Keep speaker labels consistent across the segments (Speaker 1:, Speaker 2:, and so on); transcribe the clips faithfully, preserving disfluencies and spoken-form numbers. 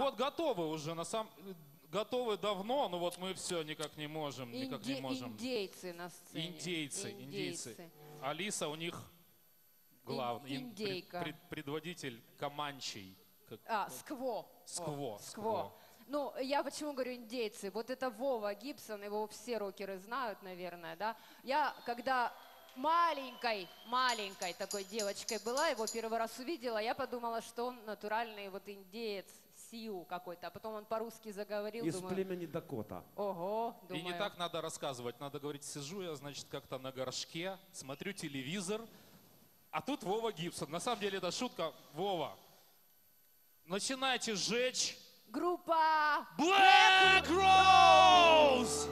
Speaker 1: вот готовы уже, на самом готовы давно, но вот мы все никак не можем,
Speaker 2: Инди...
Speaker 1: никак не можем.
Speaker 2: Индейцы на сцене.
Speaker 1: Индейцы, индейцы. индейцы. Алиса у них главный,
Speaker 2: Ин индейка.
Speaker 1: Пред, пред, предводитель команчей. Как...
Speaker 2: А, скво.
Speaker 1: Скво,
Speaker 2: О, скво.
Speaker 1: скво.
Speaker 2: Ну, я почему говорю индейцы? Вот это Вова Гибсон, его все рокеры знают, наверное, да? Я, когда маленькой, маленькой такой девочкой была, его первый раз увидела, я подумала, что он натуральный вот индеец, Сью какой-то, а потом он по-русски заговорил.
Speaker 3: Из
Speaker 2: думаю,
Speaker 3: племени Дакота.
Speaker 2: Ого, думаю.
Speaker 1: И не так надо рассказывать, надо говорить, сижу я, значит, как-то на горшке, смотрю телевизор, а тут Вова Гибсон. На самом деле это шутка. Вова, начинайте сжечь.
Speaker 2: Группа
Speaker 1: Black Rose!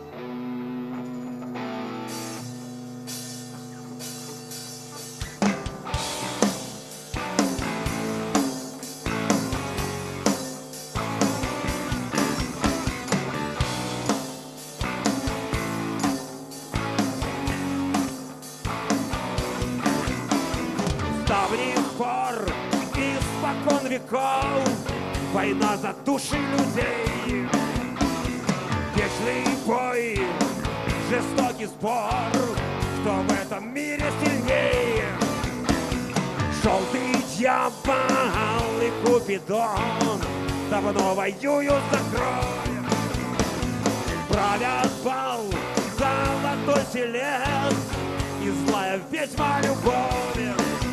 Speaker 3: С давних пор, испокон веков, война за души людей, вечный бой, жестокий спор, кто в этом мире сильнее. Желтый дьявол и Купидон давно воюют за кровь, правят бал золотой телец и злая ведьма любовь.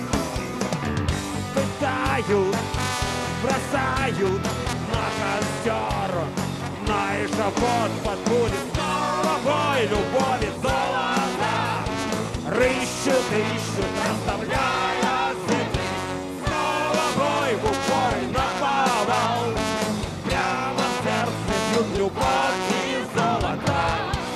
Speaker 3: Пытают, бросают на костер, на эшафот подбудет снова бой любови золота. Рыщут, ищут, расставляя сети, снова бой в упор и наповал. Прямо в сердце бьют любовь и золота.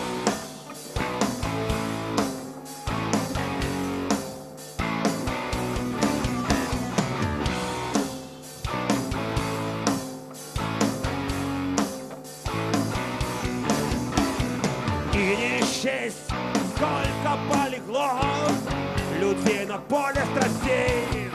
Speaker 3: И не счесть, сколько полегло людей на поле страстей.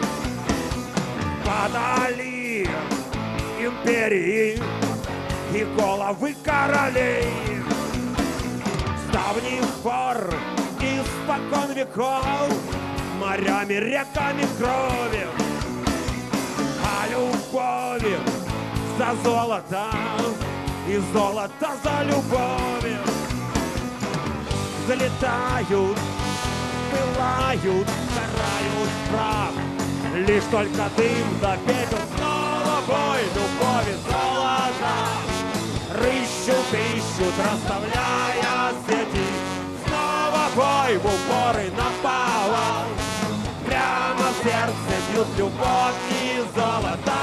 Speaker 3: Подали империи и головы королей. С давних пор, испокон веков, морями, реками крови, а любовью за золото и золото за любовь. Залетают, пылают, карают прах. Лишь только дым да пепел, снова бой любови золота. Рыщут, ищут, расставляя сети, снова бой в упор и наповал. Прямо в сердце бьют любовь и золото.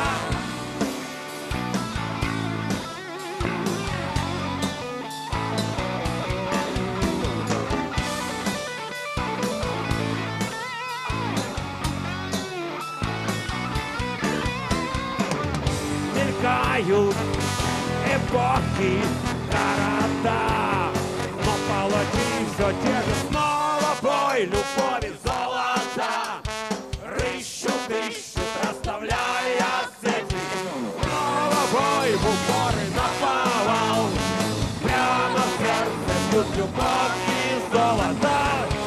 Speaker 3: Мелькают эпохи, города, но палачи все те же, снова бой любови золота. Рыщут, ищут, расставляя сети, снова бой в упор и наповал. Прямо в сердце бьют любовь и золота.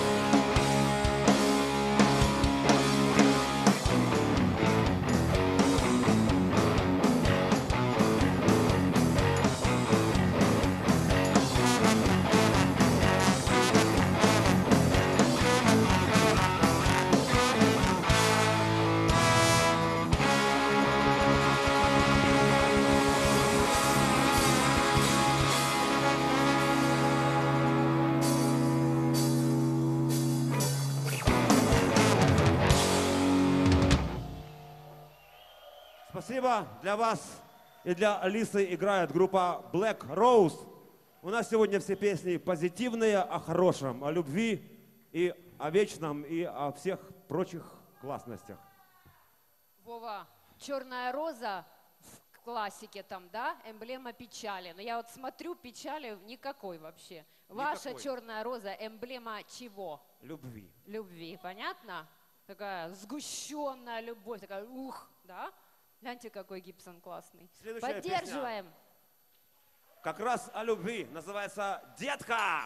Speaker 3: Спасибо для вас и для Алисы играет группа Black Rose. У нас сегодня все песни позитивные, о хорошем, о любви и о вечном, и о всех прочих классностях.
Speaker 2: Вова, черная роза в классике там, да, эмблема печали. Но я вот смотрю, печали никакой вообще. Ваша
Speaker 1: Никакой.
Speaker 2: черная роза эмблема чего?
Speaker 3: Любви.
Speaker 2: Любви, понятно? Такая сгущенная любовь, такая ух, да? Гляньте, какой Гибсон классный.
Speaker 3: Следующая
Speaker 2: Поддерживаем.
Speaker 3: песня как раз о любви. Называется «Детка».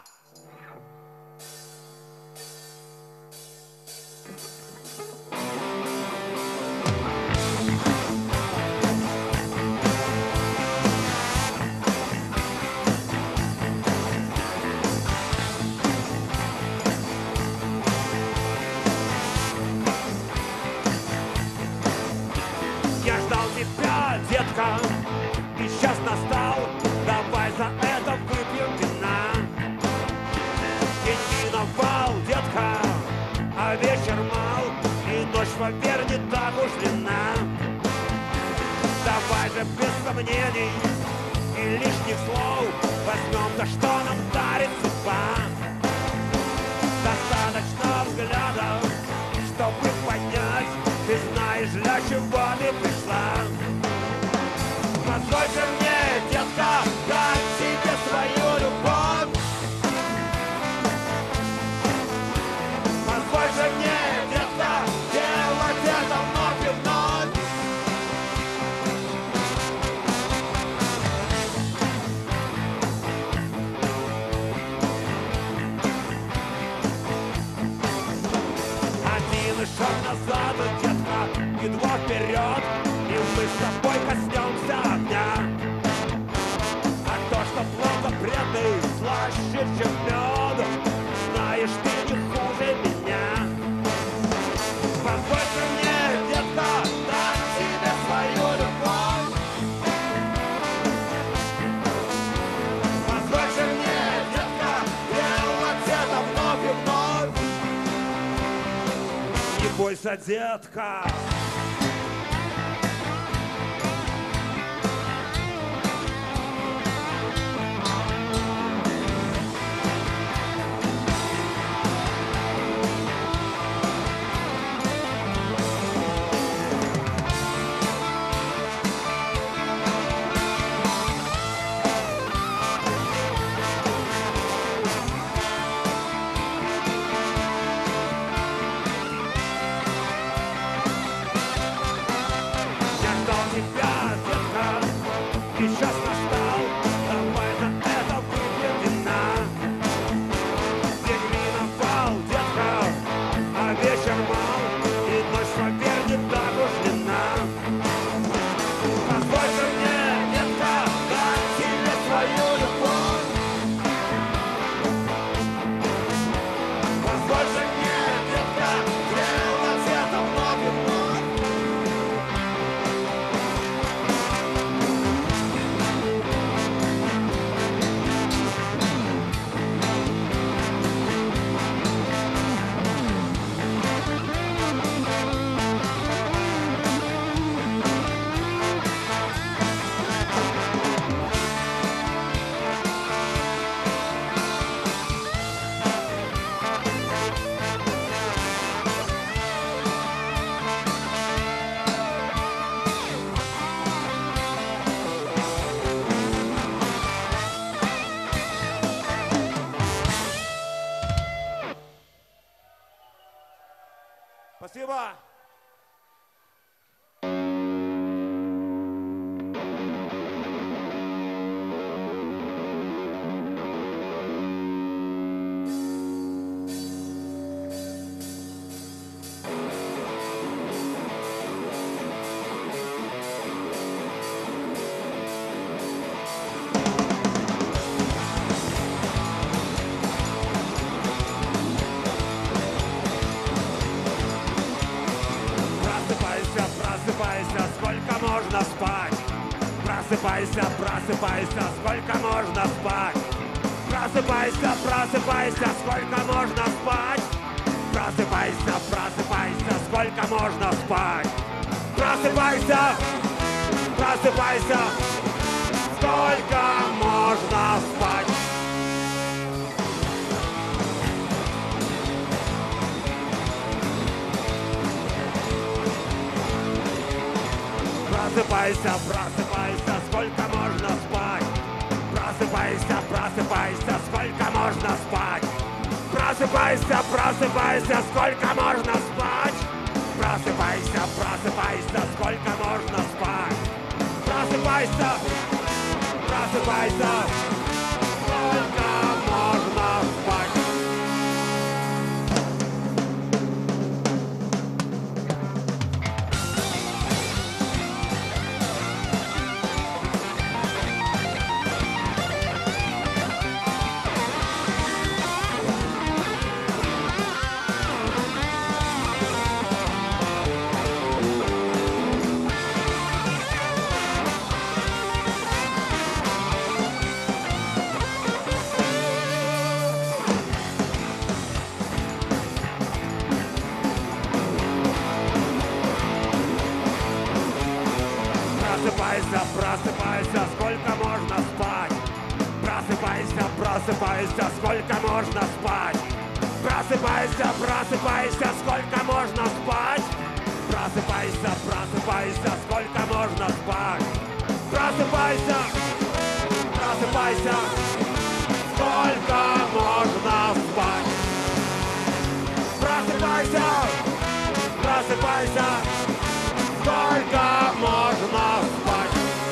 Speaker 3: Я ждал тебя, детка, и сейчас настал. Давай за это выпьем вина. День миновал, детка, а вечер мал, и ночь, поверь, не так уж длинна. Давай же без сомнений и лишних слов возьмем то, что нам дарит судьба. Достаточно взглядов, чтобы понять, ты знаешь, для чего ты пришла. Позволь же мне, детка, дать тебе свою любовь. Позволь же мне, детка, делать это вновь и вновь. Один шаг назад, детка, и два вперед, и мы с тобой коснемся огня. А то, что плохо преданный, слаще, чем мед, знаешь, ты не хуже меня. Позволь же мне, детка, дать тебе свою любовь. Позволь же мне, детка, делать это вновь и вновь. Не бойся, детка. Спасибо. Просыпайся, сколько можно спать? Просыпайся, просыпайся, сколько можно спать? Просыпайся, просыпайся, сколько можно спать? Просыпайся, просыпайся, сколько можно спать? Просыпайся, просыпайся, сколько можно спать? Просыпайся, просыпайся, сколько можно спать? Просыпайся, просыпайся, сколько можно спать? Просыпайся, просыпайся, сколько можно спать? Просыпайся. Просыпайся, просыпайся, сколько можно спать? Просыпайся, просыпайся, сколько можно спать? Просыпайся, просыпайся, сколько можно спать? Просыпайся, просыпайся, сколько можно спать? Просыпайся, просыпайся, сколько можно спать? Просыпайся, просыпайся, сколько можно спать? Просыпайся, просыпайся, сколько можно спать? Просыпайся, просыпайся, сколько можно спать?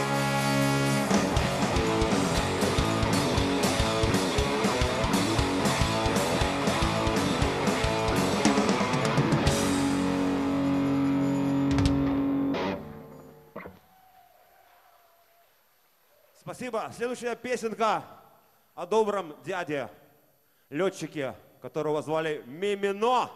Speaker 3: Спасибо. Следующая песенка о добром дяде, летчике, которого звали Мимино.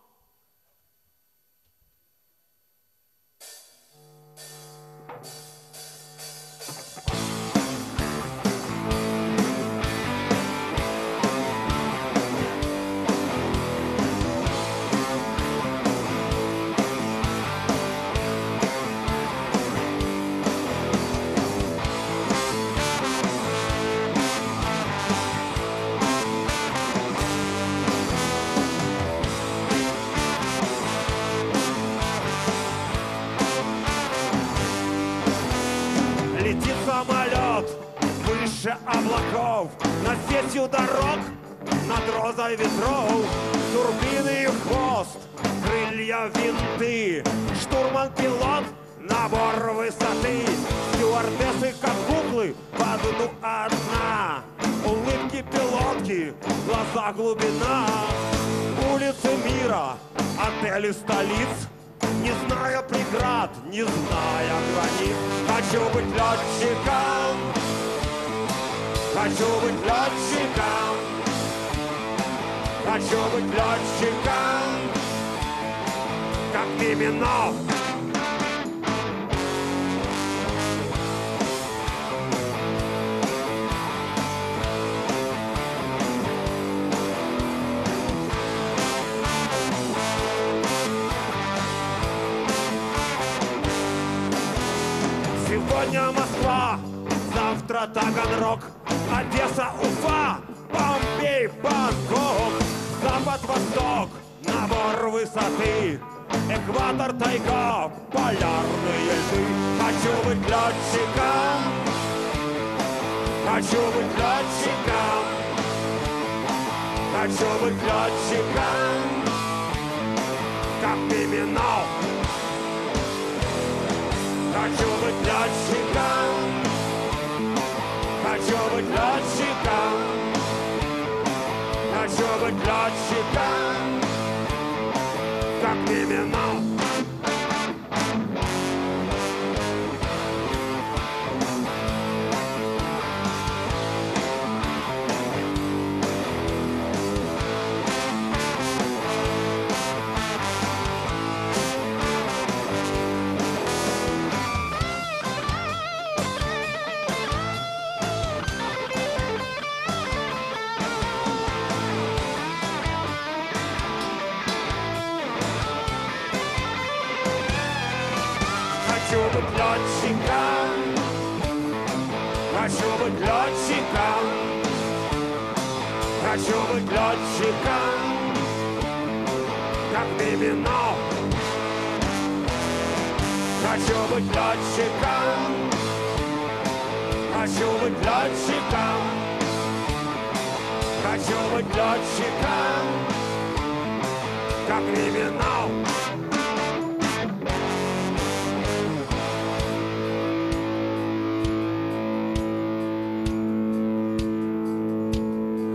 Speaker 3: Летит самолет выше облаков, над сетью дорог, над розой ветров. Турбины и хвост, крылья, винты, штурман-пилот, набор высоты. Стюардессы, как куклы, по дну одна. Улыбки пилотки, глаза глубина. Улицы мира, отели столиц, не зная преград, не зная границ. Хочу быть летчиком, хочу быть летчиком, хочу быть летчиком, как Мимино. Сегодня Москва, завтра Таганрог, Одесса, Уфа, Бомбей, Бангкок. Запад-восток, набор высоты, экватор, тайга, полярные льды. Хочу быть летчиком, хочу быть летчиком, хочу быть летчиком, как Мимино. Хочу быть летчиком, хочу быть летчиком, хочу быть летчиком, как Мимино. Хочу быть летчиком, хочу быть летчиком, хочу быть летчиком, как Мимино. Хочу быть летчиком, хочу быть летчиком, хочу быть летчиком, как Мимино.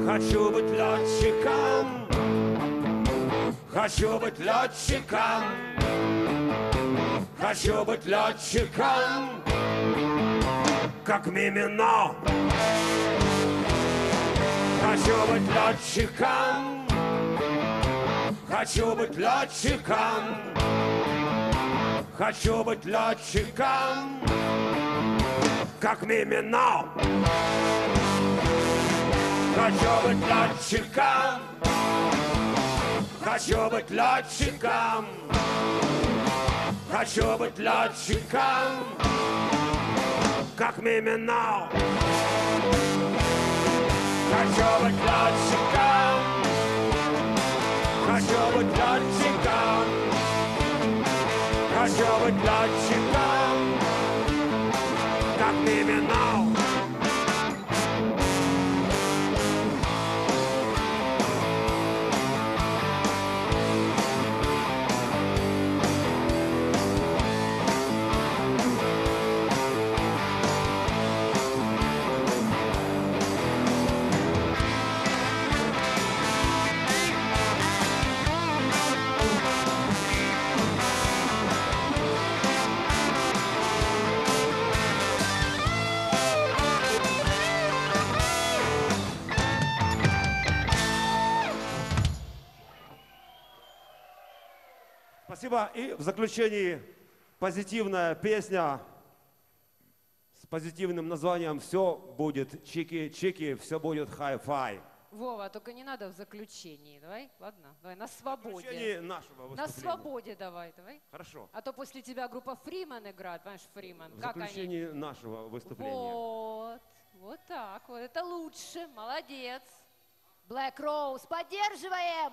Speaker 3: Хочу быть летчиком, хочу быть летчиком, хочу быть летчиком, как Мимино. Хочу быть летчиком, хочу быть летчиком, хочу быть летчиком, как Мимино. Хочу быть летчиком, хочу быть летчиком, хочу быть летчиком, как Мимино. Хочу быть летчиком, хочу быть летчиком, хочу быть летчиком, как Мимино. Спасибо. И в заключении позитивная песня с позитивным названием «Все будет чики-чики, все будет хай-фай».
Speaker 2: Вова, только не надо в заключении, давай, ладно? Давай на
Speaker 3: В
Speaker 2: свободе.
Speaker 3: заключении нашего выступления.
Speaker 2: На свободе давай, давай.
Speaker 3: Хорошо.
Speaker 2: А то после тебя группа Фриман играет, понимаешь, Фриман.
Speaker 3: В
Speaker 2: Как
Speaker 3: заключении
Speaker 2: они?
Speaker 3: нашего выступления.
Speaker 2: Вот, вот так, вот это лучше, молодец. Black Rose, поддерживаем!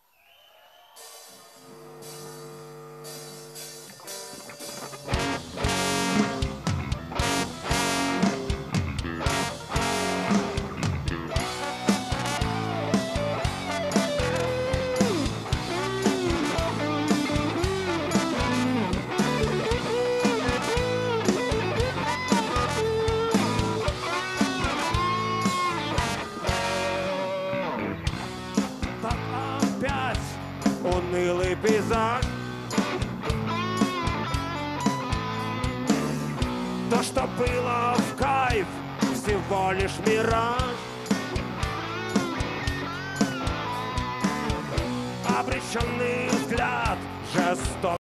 Speaker 3: Опять унылый пейзаж. То, что было в кайф, всего лишь мираж. Обреченный взгляд, жестокий.